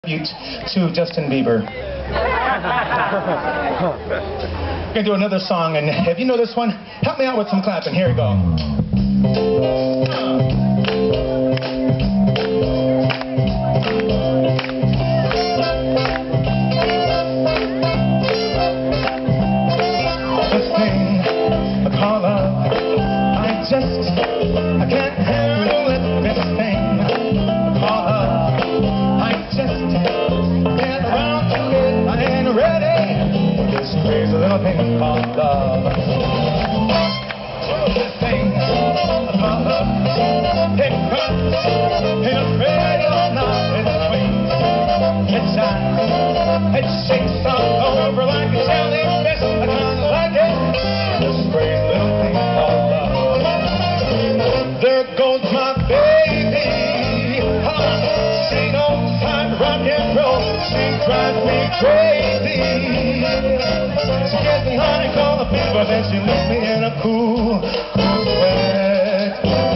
tribute to Justin Bieber. We're gonna do another song, and if you know this one, help me out with some clapping. Here we go. This thing I call love, I can't handle it. This thing I call love, I just can't get around to it. I ain't ready for this crazy little thing called love. This thing I call love, it cuts, it afraid of not, it swings, it shines, it shakes all over like a jellyfish. I kinda like it, this crazy little thing called love. There goes my baby, she knows how to rock and roll, she drives me crazy. She gets me honeycomb fever, then she leaves me in a cool sweat.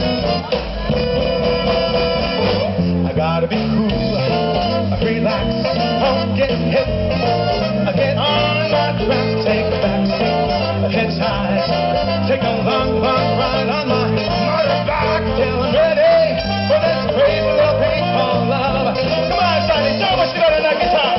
I gotta be cool, relax, don't get hit. I get on my track, take a back seat, hitchhike, take a long ride on my motorbike till I'm ready for this crazy little thing called love. Come on, Sonny, show what you got on that guitar.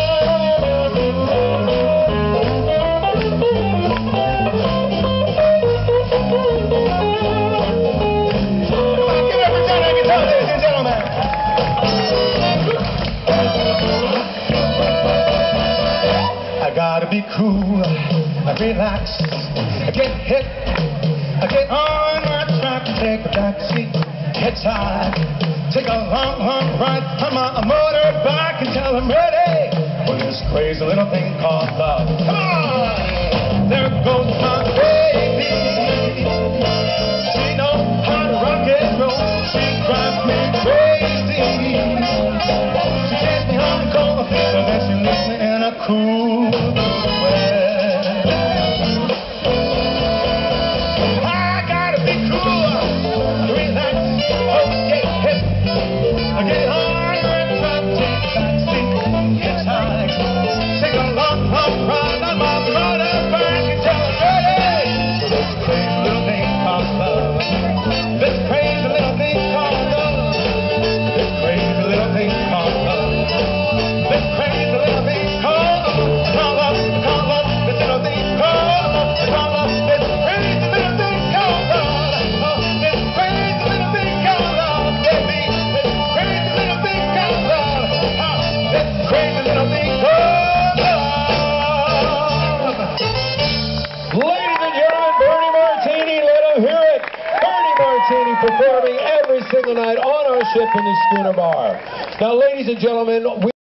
I gotta be cool, I relax, I get hit, I get on my track, take a back seat, hitchhike, take a long ride on my motorbike until I'm ready for this crazy little thing called love. Come on! There goes my baby, she knows how to rock and roll, she drives me crazy. She gets me on the cold, so then she leaves me in a cool sweat. I gotta be cool, relax, okay, hip. I get hard and try to take a back seat, hitchhike, take a long ride on my motorbike until I'm ready for this crazy little thing called love. This crazy little thing called love. This crazy little thing called love. This crazy little thing called love. Call love, this little thing called love. Call love, this crazy little thing called love. Oh, this crazy little thing called love, baby. This crazy little thing called love. Oh, this crazy little thing called love. Ladies and gentlemen, Bernie Martini, let him hear it. Bernie Martini performing every single night on our ship in the Schooner Bar. Now, ladies and gentlemen,